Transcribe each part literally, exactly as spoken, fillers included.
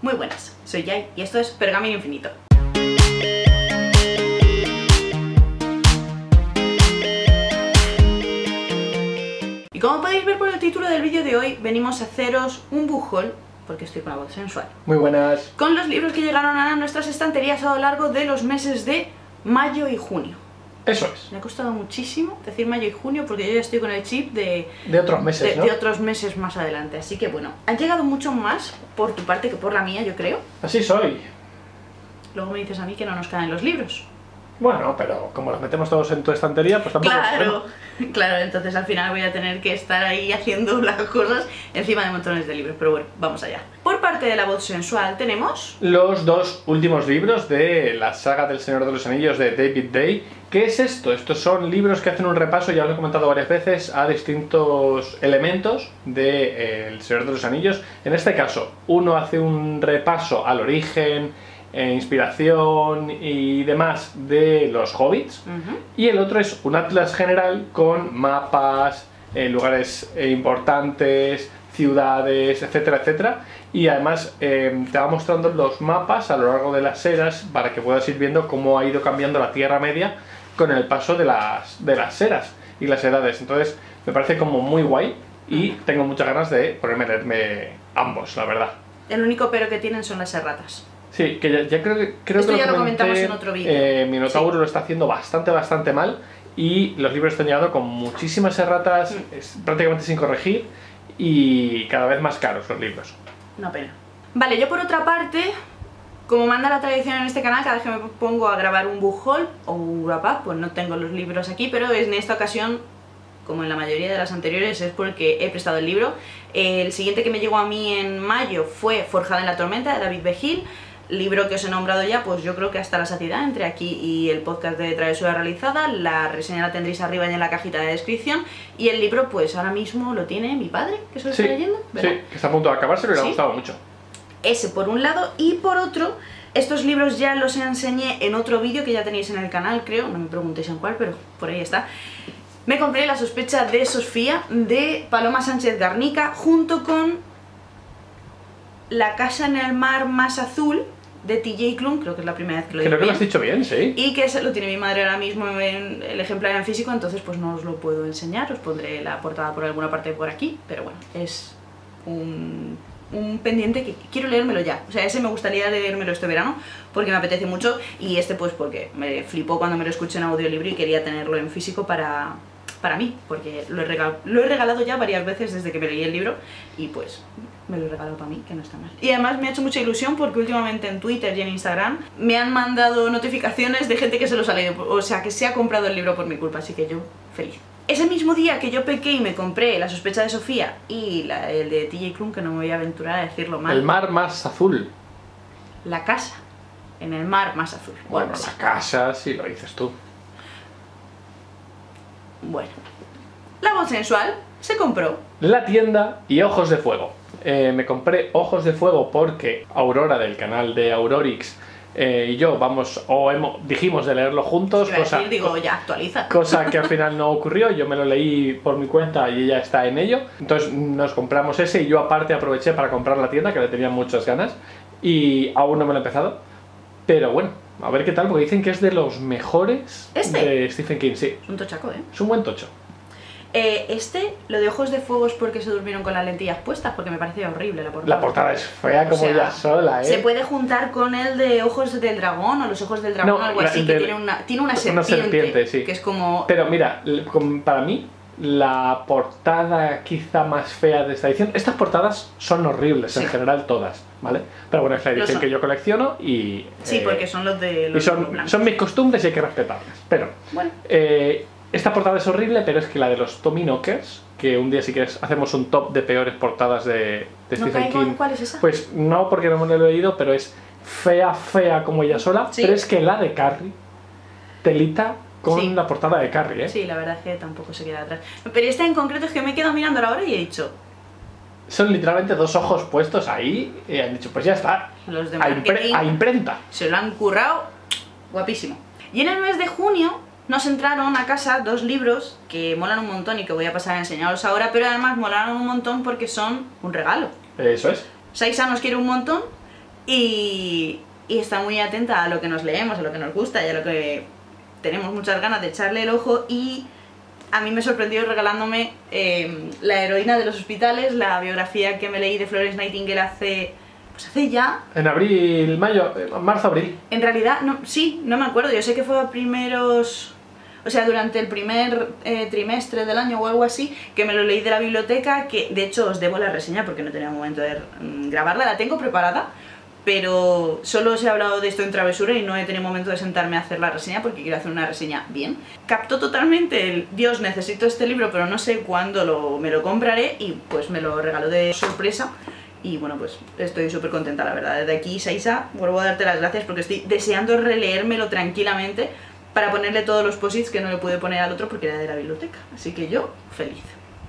Muy buenas, soy Jai y esto es Pergamino Infinito. Y como podéis ver por el título del vídeo de hoy, venimos a haceros un book haul, porque estoy con la voz sensual. Muy buenas. Con los libros que llegaron a nuestras estanterías a lo largo de los meses de mayo y junio. Eso es. Me ha costado muchísimo decir mayo y junio porque yo ya estoy con el chip de... De otros meses, de, ¿no? de otros meses más adelante. Así que bueno, han llegado mucho más por tu parte que por la mía, yo creo. Así soy. Luego me dices a mí que no nos caen los libros. Bueno, pero como los metemos todos en tu estantería, pues tampoco... Claro, claro, entonces al final voy a tener que estar ahí haciendo las cosas encima de montones de libros, pero bueno, vamos allá. Por parte de la voz sensual tenemos... los dos últimos libros de la saga del Señor de los Anillos de David Day. ¿Qué es esto? Estos son libros que hacen un repaso, ya os lo he comentado varias veces, a distintos elementos de, eh, El Señor de los Anillos. En este caso, uno hace un repaso al origen, eh, inspiración y demás de los hobbits, Uh-huh. y el otro es un atlas general con mapas, eh, lugares eh, importantes, ciudades, etcétera, etcétera. Y además eh, te va mostrando los mapas a lo largo de las eras para que puedas ir viendo cómo ha ido cambiando la Tierra Media con el paso de las, de las eras y las edades. Entonces me parece como muy guay y tengo muchas ganas de ponerme a leerme ambos, la verdad. El único pero que tienen son las erratas. Sí, que ya, ya creo que creo Esto que ya lo comenté, comentamos en otro vídeo. eh, Minotauro Sí. lo está haciendo bastante, bastante mal y los libros están llegando con muchísimas erratas, Mm. es, prácticamente sin corregir y cada vez más caros los libros. Una pena. Vale, yo por otra parte, como manda la tradición en este canal, cada vez que me pongo a grabar un book haul o un wrap up, pues no tengo los libros aquí, pero en esta ocasión, como en la mayoría de las anteriores, es porque he prestado el libro. El siguiente que me llegó a mí en mayo fue Forjada en la Tormenta, de David B. Hill, libro que os he nombrado ya, pues yo creo que hasta la saciedad, entre aquí y el podcast de Travesura Realizada. La reseña la tendréis arriba y en la cajita de descripción. Y el libro, pues ahora mismo lo tiene mi padre, que se lo Sí, está leyendo, ¿verdad? sí, que está a punto de acabárselo y le ha ¿Sí? gustado mucho. Ese por un lado, y por otro, estos libros ya los enseñé en otro vídeo que ya tenéis en el canal, creo, no me preguntéis en cuál, pero por ahí está. Me compré La sospecha de Sofía, de Paloma Sánchez Garnica, junto con La casa en el mar más azul, de T J Klum, creo que es la primera vez que lo digo Creo que lo bien. has dicho bien, sí. Y que ese lo tiene mi madre ahora mismo en el ejemplar en físico, entonces pues no os lo puedo enseñar, os pondré la portada por alguna parte por aquí, pero bueno, es un, un pendiente que quiero leérmelo ya. O sea, ese me gustaría leérmelo este verano porque me apetece mucho, y este pues porque me flipó cuando me lo escuché en audiolibro y quería tenerlo en físico para, para mí, porque lo he, regal, lo he regalado ya varias veces desde que me leí el libro y pues me lo he regalado para mí, que no está mal. Y además me ha hecho mucha ilusión porque últimamente en Twitter y en Instagram me han mandado notificaciones de gente que se los ha leído, o sea, que se ha comprado el libro por mi culpa, así que yo feliz. Ese mismo día que yo pequé y me compré La sospecha de Sofía y la, el de T J Klum, que no me voy a aventurar a decirlo mal. El mar más azul. La casa en el mar más azul. Bueno, sí. la casa, sí, lo dices tú. Bueno. La voz sensual se compró. La tienda y Ojos de Fuego. Eh, me compré Ojos de Fuego porque Aurora del canal de Aurorix eh, y yo vamos, o hemos, dijimos de leerlo juntos, Iba a cosa, decir, digo, ya actualiza. cosa que al final no ocurrió. Yo me lo leí por mi cuenta y ella está en ello. Entonces nos compramos ese y yo aparte aproveché para comprar la tienda, que le tenía muchas ganas, y aún no me lo he empezado. Pero bueno, a ver qué tal, porque dicen que es de los mejores ¿Este? de Stephen King, sí. Es un tochaco, ¿eh? Es un buen tocho. Eh, este, lo de Ojos de Fuego es porque se durmieron con las lentillas puestas, porque me parecía horrible la portada. La portada es fea como O sea, ella sola, ¿eh? Se puede juntar con el de Ojos del Dragón o los Ojos del Dragón, No, algo la- así, el que del- tiene una, tiene una una serpiente, serpiente, sí. que es como... Pero mira, l- com- para mí, la portada quizá más fea de esta edición... Estas portadas son horribles, Sí. en general todas, ¿vale? Pero bueno, es la Lo edición son. que yo colecciono y... Sí, eh, porque son los de y los son, blancos. son mis costumbres y hay que respetarlas. Pero, Bueno, eh, esta portada es horrible, pero es que la de los Tommy Knockers, que un día si quieres hacemos un top de peores portadas de, de no Stephen caigo en King. cuál es esa. Pues no, porque no me lo he leído, pero es fea, fea como ella sola. Sí. Pero es que la de Carrie, telita con Sí. la portada de Carrie, ¿eh? Sí, la verdad es que tampoco se queda atrás. Pero esta en concreto es que me he quedado mirando ahora y he dicho, Son literalmente dos ojos puestos ahí y han dicho, pues ya está, los de a, impre- marketing a imprenta. se lo han currado guapísimo. Y en el mes de junio nos entraron a casa dos libros que molan un montón y que voy a pasar a enseñaros ahora, pero además molaron un montón porque son un regalo. Eso es. Saisa nos quiere un montón y, y está muy atenta a lo que nos leemos, a lo que nos gusta y a lo que tenemos muchas ganas de echarle el ojo, y a mí me sorprendió regalándome eh, La heroína de los hospitales, la biografía que me leí de Florence Nightingale hace, pues hace ya... En abril, mayo, marzo, abril. En realidad, no, sí, no me acuerdo, yo sé que fue a primeros... O sea, durante el primer eh, trimestre del año o algo así, que me lo leí de la biblioteca, que de hecho os debo la reseña porque no tenía momento de mm, grabarla, la tengo preparada, pero solo os he hablado de esto en travesura y no he tenido momento de sentarme a hacer la reseña porque quiero hacer una reseña bien. Captó totalmente el Dios, necesito este libro pero no sé cuándo lo, me lo compraré, y pues me lo regaló de sorpresa. Y bueno, pues estoy súper contenta, la verdad. Desde aquí, Saiza, vuelvo a darte las gracias porque estoy deseando releérmelo tranquilamente para ponerle todos los posits que no le pude poner al otro porque era de la biblioteca. Así que yo, feliz.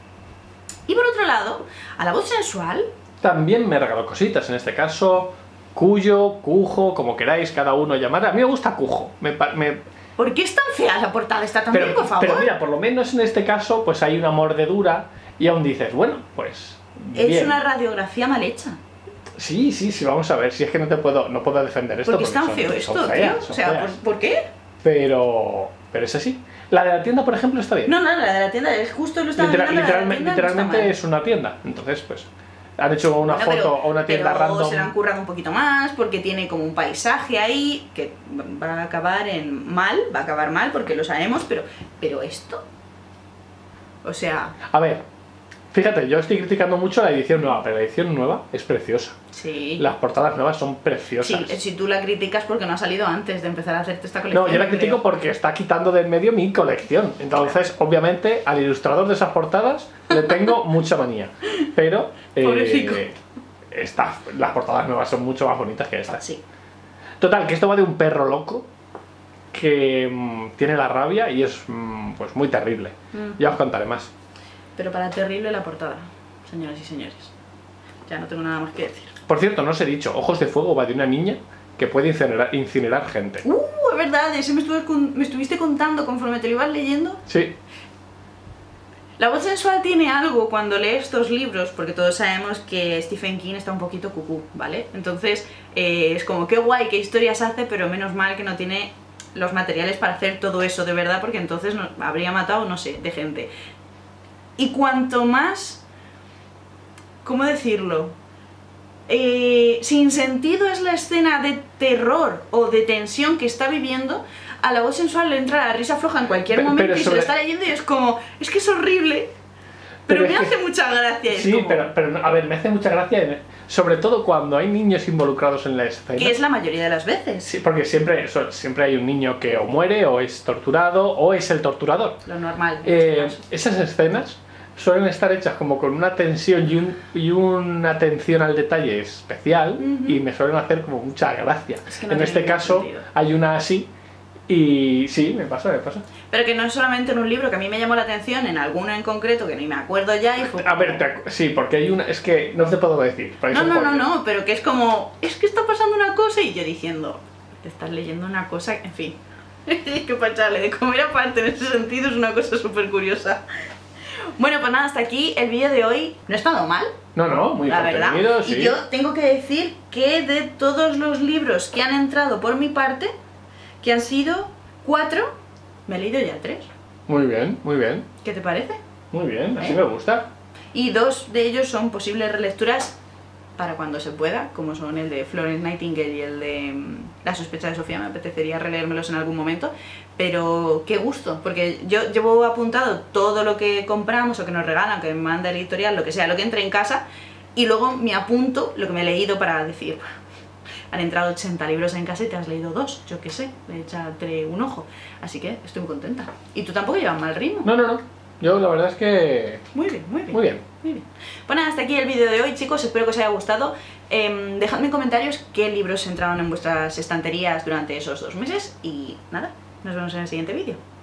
Y por otro lado, a La voz sensual también me regaló cositas, en este caso Cuyo, Cujo, como queráis cada uno llamar. A mí me gusta Cujo. Me, me... ¿Por qué es tan fea la portada esta también, pero, por favor? Pero mira, por lo menos en este caso pues hay una mordedura y aún dices, bueno, pues... Es bien. una radiografía mal hecha. Sí, sí, sí, vamos a ver, si es que no te puedo, no puedo defender esto. ¿Por qué es tan son, feo son esto, feas, tío? son O sea, feas. ¿por, ¿por qué? Pero... pero es así. La de la tienda, por ejemplo, está bien. No, no, la de la tienda es justo lo estaba Literal- mirando, la de la literalme- tienda no literalmente está mal. es una tienda. Entonces, pues, han hecho una Bueno, foto pero- a una tienda pero random. se la han currado un poquito más porque tiene como un paisaje ahí que va a acabar en mal, va a acabar mal porque lo sabemos, pero, pero esto... O sea, A ver, fíjate, yo estoy criticando mucho la edición nueva, pero la edición nueva es preciosa. sí. Las portadas nuevas son preciosas. Sí, si tú la criticas porque no ha salido antes de empezar a hacerte esta colección. No, yo la creo. critico porque está quitando del medio mi colección. Entonces, obviamente, al ilustrador de esas portadas le tengo mucha manía. Pero Pobrecito. eh, esta- las portadas nuevas son mucho más bonitas que estas. Sí. Total, que esto va de un perro loco que mm, tiene la rabia y es mm, pues muy terrible. Mm. Ya os contaré más. Pero para terrible la portada, señoras y señores. Ya no tengo nada más que decir. Por cierto, no os he dicho, Ojos de Fuego va de una niña que puede incinerar, incinerar gente. ¡Uh! Es verdad, eso me, estuve con- me estuviste contando conforme te lo ibas leyendo. Sí, La voz sensual tiene algo cuando lees estos libros, porque todos sabemos que Stephen King está un poquito cucú, ¿vale? Entonces eh, es como qué guay, qué historias hace, pero menos mal que no tiene los materiales para hacer todo eso de verdad, porque entonces no, habría matado, no sé, de gente. Y cuanto más... ¿Cómo decirlo? Eh, sin sentido es la escena de terror o de tensión que está viviendo, a La voz sensual le entra la risa floja en cualquier Pe- momento pero y se sobre- lo está leyendo y es como, es que es horrible, pero, Pero me es que- hace mucha gracia. Es sí, como, pero, pero a ver, me hace mucha gracia, en- sobre todo cuando hay niños involucrados en la escena. que es la mayoría de las veces, Sí, porque siempre, so- siempre hay un niño que o muere, o es torturado, o es el torturador. lo normal. en Eh, este caso. esas escenas suelen estar hechas como con una tensión y, un, y una atención al detalle especial, Ujú. y me suelen hacer como mucha gracia. Es que no en tiene este ningún caso sentido. hay una así, y sí, me pasa, me pasa. Pero que no es solamente en un libro que a mí me llamó la atención, en alguno en concreto que ni me acuerdo ya y fue... A ver, te acu- sí, porque hay una, es que no te puedo decir. porque No, es un no, no, spoiler. no, pero que es como, es que está pasando una cosa y yo diciendo, te estás leyendo una cosa, en fin. Es que pachale, de comer aparte en ese sentido es una cosa súper curiosa. Bueno, pues nada, hasta aquí el vídeo de hoy. No ha estado mal, No, no, muy la verdad. contenido, sí. Y yo tengo que decir que de todos los libros que han entrado por mi parte, que han sido cuatro, me he leído ya tres. Muy bien, muy bien, ¿Qué te parece? muy bien, así ¿Eh? me gusta. Y dos de ellos son posibles relecturas para cuando se pueda, como son el de Florence Nightingale y el de mm, La sospecha de Sofía. Me apetecería releérmelos en algún momento, pero qué gusto, porque yo llevo apuntado todo lo que compramos o que nos regalan, que me manda el editorial, lo que sea, lo que entre en casa, y luego me apunto lo que me he leído para decir, han entrado ochenta libros en casa y te has leído dos, yo qué sé, le echaré un ojo, así que estoy muy contenta. Y tú tampoco llevas mal ritmo. No, no, no. Yo la verdad es que... Muy bien, muy bien. Muy bien. Muy bien. Bueno, hasta aquí el vídeo de hoy, chicos, espero que os haya gustado. Eh, dejadme en comentarios qué libros entraron en vuestras estanterías durante esos dos meses y nada, nos vemos en el siguiente vídeo.